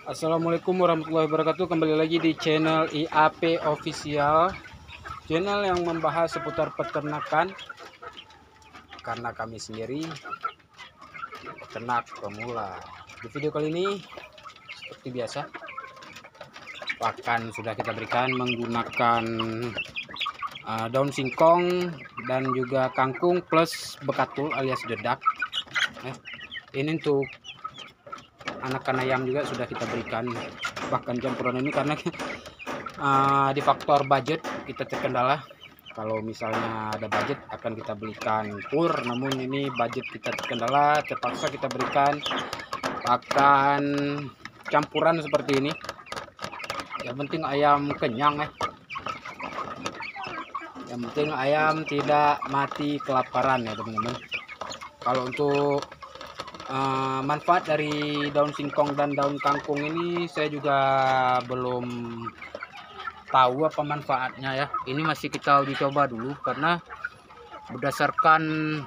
Assalamualaikum warahmatullahi wabarakatuh. Kembali lagi di channel IAP Official, channel yang membahas seputar peternakan. Karena kami sendiri peternak pemula. Di video kali ini seperti biasa, pakan sudah kita berikan menggunakan daun singkong dan juga kangkung plus bekatul alias dedak. Ini untuk anakan ayam juga sudah kita berikan bahkan campuran ini karena di faktor budget kita terkendala. Kalau misalnya ada budget akan kita belikan pur, namun ini budget kita terkendala, terpaksa kita berikan pakan campuran seperti ini. Yang penting ayam kenyang yang penting ayam tidak mati kelaparan ya teman-teman. Kalau untuk manfaat dari daun singkong dan daun kangkung ini saya juga belum tahu apa manfaatnya ya. Ini masih kita uji coba dulu karena berdasarkan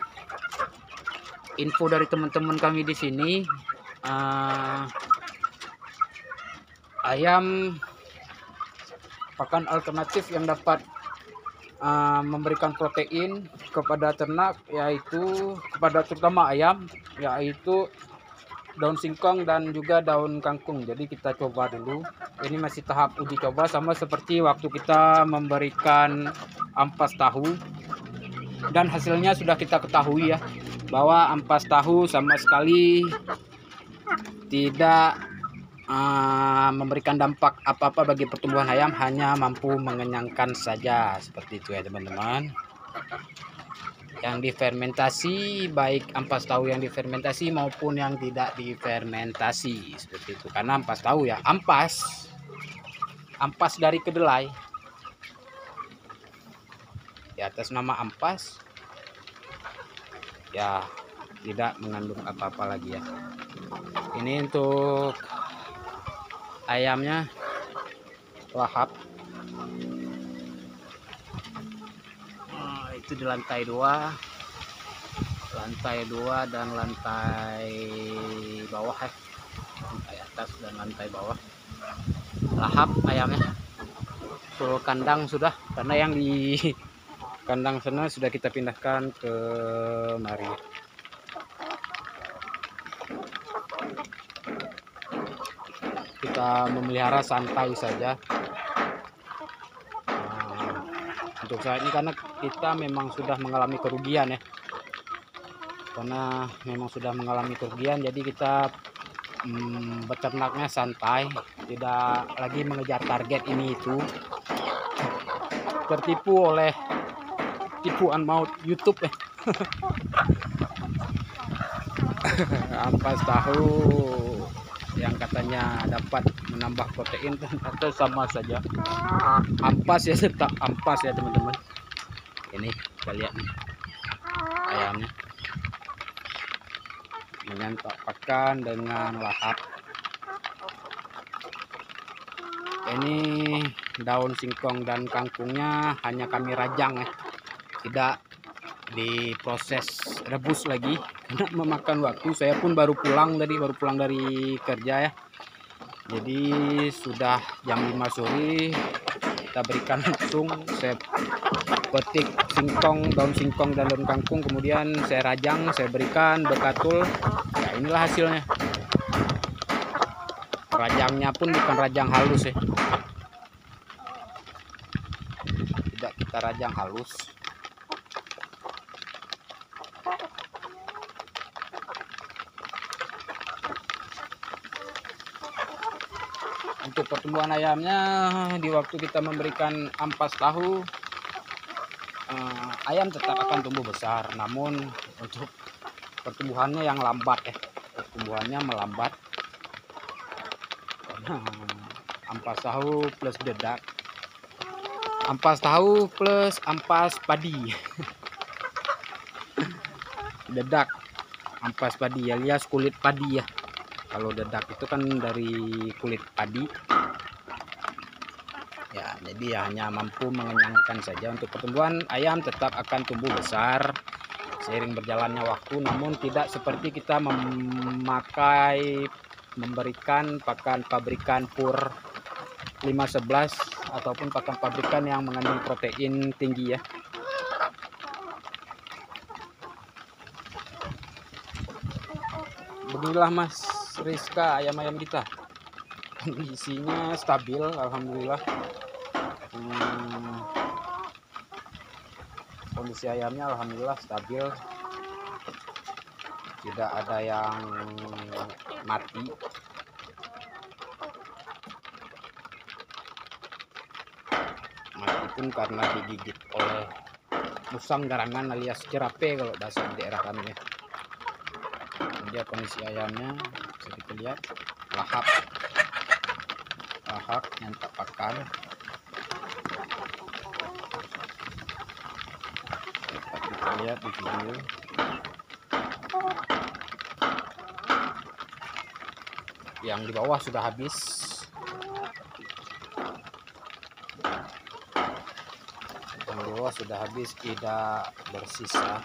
info dari teman-teman kami di sini, ayam pakan alternatif yang dapat memberikan protein kepada ternak, yaitu kepada terutama ayam, yaitu daun singkong dan juga daun kangkung. Jadi kita coba dulu. Ini masih tahap uji coba, sama seperti waktu kita memberikan ampas tahu, dan hasilnya sudah kita ketahui ya, bahwa ampas tahu sama sekali tidak memberikan dampak apa-apa bagi pertumbuhan ayam, hanya mampu mengenyangkan saja. Seperti itu ya teman-teman. Yang difermentasi, baik ampas tahu yang difermentasi maupun yang tidak difermentasi, seperti itu. Karena ampas tahu ya ampas dari kedelai, di atas nama ampas ya, tidak mengandung apa-apa lagi ya. Ini untuk ayamnya lahap. Itu di lantai 2 dan lantai bawah ya, lantai atas dan lantai bawah lahap ayamnya. Full kandang sudah, karena yang di kandang sana sudah kita pindahkan ke mari. Kita memelihara santai saja untuk saat ini, karena kita memang sudah mengalami kerugian ya. Jadi kita beternaknya santai, tidak lagi mengejar target ini itu, tertipu oleh tipuan maut YouTube ya. Ampas tahu yang katanya dapat menambah protein atau sama saja ampas ya, tetap ampas ya teman-teman. Ini kita lihat nih, ayamnya menyantap pakan dengan lahap. Ini daun singkong dan kangkungnya hanya kami rajang ya, tidak diproses rebus lagi karena memakan waktu. Saya pun baru pulang dari kerja ya, jadi sudah jam 5 sore. Kita berikan langsung, saya petik daun singkong dan daun kangkung, kemudian saya rajang, saya berikan bekatul. Ya, inilah hasilnya. Rajangnya pun bukan rajang halus ya, tidak kita rajang halus. Untuk pertumbuhan ayamnya, di waktu kita memberikan ampas tahu, ayam tetap akan tumbuh besar, namun untuk pertumbuhannya yang lambat ya, pertumbuhannya melambat. Ampas tahu plus dedak, ampas tahu plus ampas padi. Dedak ampas padi alias kulit padi ya. Kalau dedak itu kan dari kulit padi ya, jadi ya hanya mampu mengenyangkan saja. Untuk pertumbuhan ayam tetap akan tumbuh besar seiring berjalannya waktu, namun tidak seperti kita memakai memberikan pakan pabrikan pur 511 ataupun pakan pabrikan yang mengandung protein tinggi ya. Beginilah Mas Rizka ayam-ayam kita, kondisinya stabil alhamdulillah. Kondisi ayamnya alhamdulillah stabil, tidak ada yang mati. Mati pun karena digigit oleh musang garangan alias cerape kalau bahasa daerah kami ya. Dia kondisi ayamnya bisa kita lihat lahap nyantap pakan. Dapat kita lihat di video. Yang di bawah sudah habis. Yang di bawah sudah habis, tidak bersisa.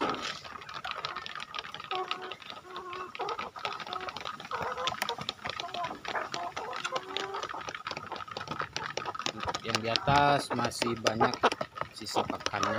Yang di atas masih banyak sisa pakannya.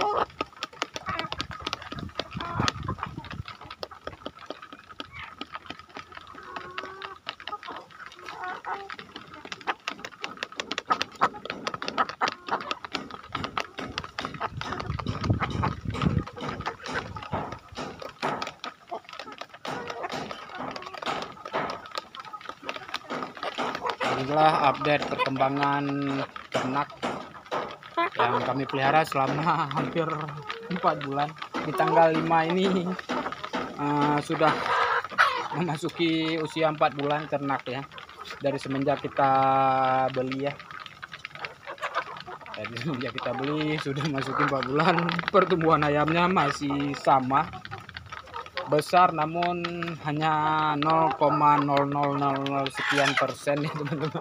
Inilah update perkembangan ternak yang kami pelihara selama hampir 4 bulan. Di tanggal 5 ini sudah memasuki usia 4 bulan ternak ya, dari semenjak kita beli ya. Dari semenjak kita beli sudah masuki 4 bulan. Pertumbuhan ayamnya masih sama besar, namun hanya 0,0000 sekian persen ya teman-teman.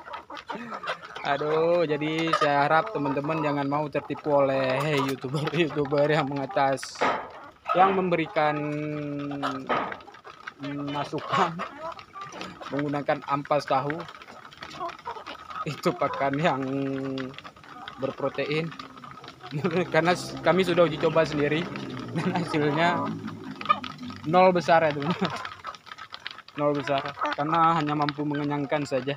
Aduh, jadi saya harap teman-teman jangan mau tertipu oleh youtuber yang memberikan masukan menggunakan ampas tahu. Itu pakan yang berprotein, karena kami sudah uji coba sendiri dan hasilnya nol besar ya teman-teman. Nol besar, karena hanya mampu mengenyangkan saja.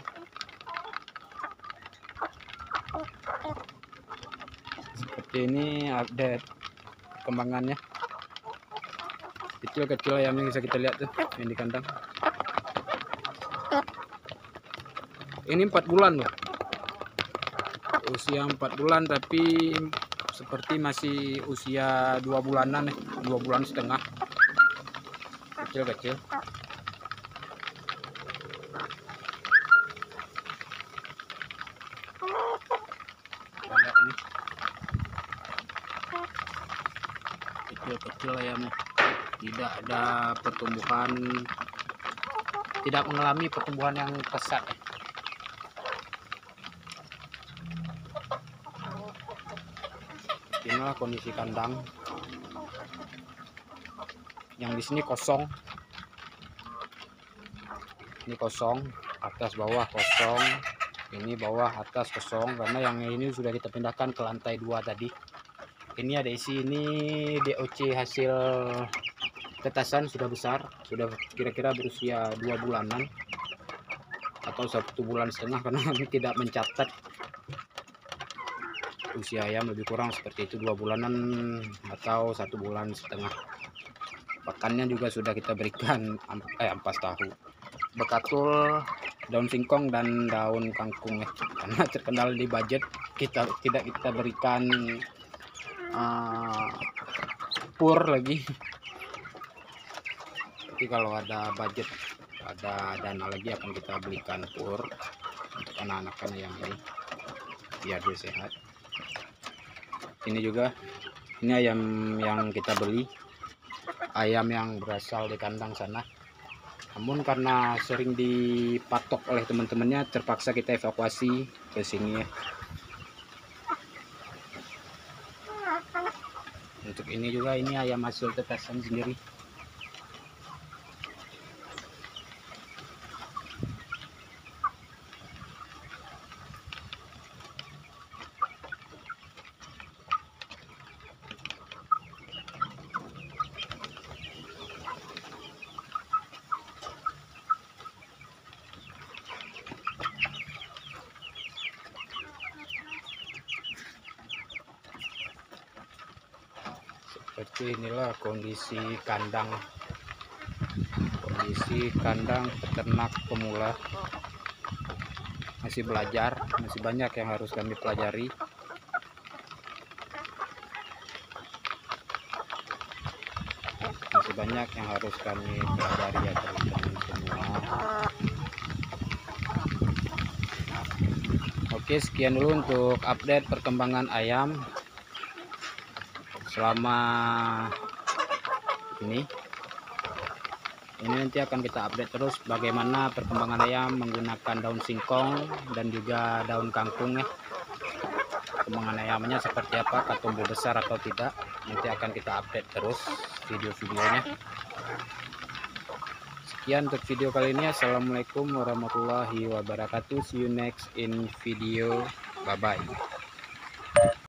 Seperti ini update perkembangannya. Kecil-kecil ayamnya bisa kita lihat tuh yang di kandang. Ini 4 bulan loh, usia 4 bulan, tapi seperti masih usia 2 bulanan nih, 2 bulan setengah. Kecil-kecil. Lihat ini, kecil-kecil ayamnya, tidak ada pertumbuhan, tidak mengalami pertumbuhan yang pesat ya. Inilah kondisi kandang. Yang di sini kosong. Ini kosong, atas bawah kosong. Ini bawah atas kosong, karena yang ini sudah kita pindahkan ke lantai 2 tadi. Ini ada isi, ini DOC hasil tetasan sudah besar, sudah kira-kira berusia 2 bulanan atau 1 bulan setengah, karena kami tidak mencatat usia ayam, lebih kurang seperti itu, 2 bulanan atau 1 bulan setengah. Pakannya juga sudah kita berikan ampas tahu, bekatul, daun singkong dan daun kangkung ya. Karena terkendala di budget, kita berikan pur lagi. Tapi kalau ada budget, ada dana lagi, akan kita belikan pur untuk anak-anak yang ini biar dia sehat. Ini juga, ini ayam yang kita beli, ayam yang berasal di kandang sana, namun karena sering dipatok oleh teman-temannya, terpaksa kita evakuasi ke sini ya. Untuk ini juga, ini ayam hasil tetasan sendiri. Inilah kondisi kandang peternak pemula, masih belajar, masih banyak yang harus kami pelajari. Ya teman-teman semua. Oke, sekian dulu untuk update perkembangan ayam selama ini nanti akan kita update terus bagaimana perkembangan ayam menggunakan daun singkong dan juga daun kangkung ya. Perkembangan ayamnya seperti apa, tumbuh besar atau tidak, nanti akan kita update terus video-videonya. Sekian untuk video kali ini. Assalamualaikum warahmatullahi wabarakatuh. See you next in video. Bye bye.